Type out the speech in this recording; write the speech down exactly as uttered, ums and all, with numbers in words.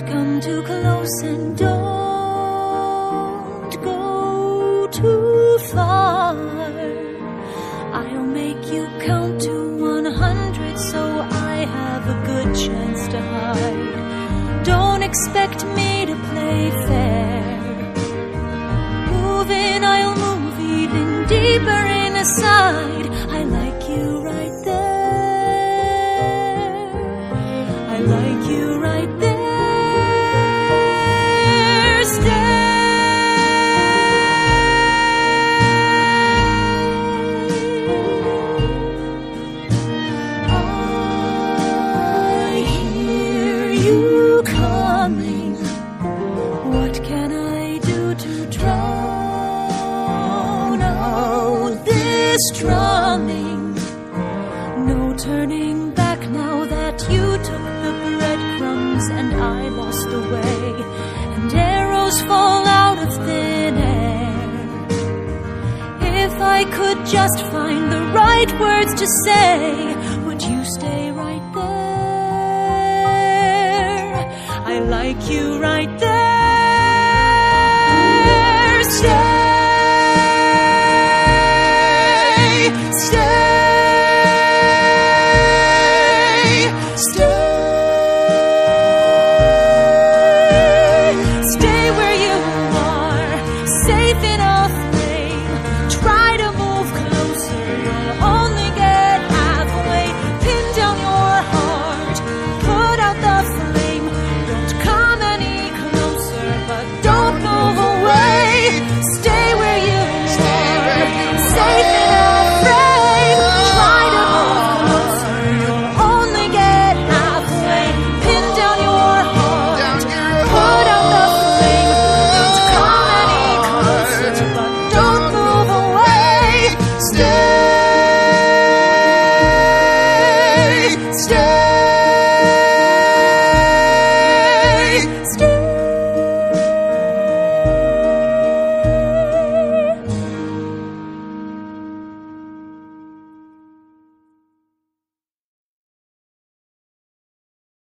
come too close and don't go too far. I'll make you count to one hundred so I have a good chance to hide. Don't expect me to play fair. Move in, I'll move even deeper inside. I like you right there. I like you right there. Stay. I hear you coming. What can I do to drown out this drumming? No turning back now that you took the breadcrumbs and I lost the way, and arrows fall out of thin air. If I could just find the right words to say, would you stay right there? I like you right there.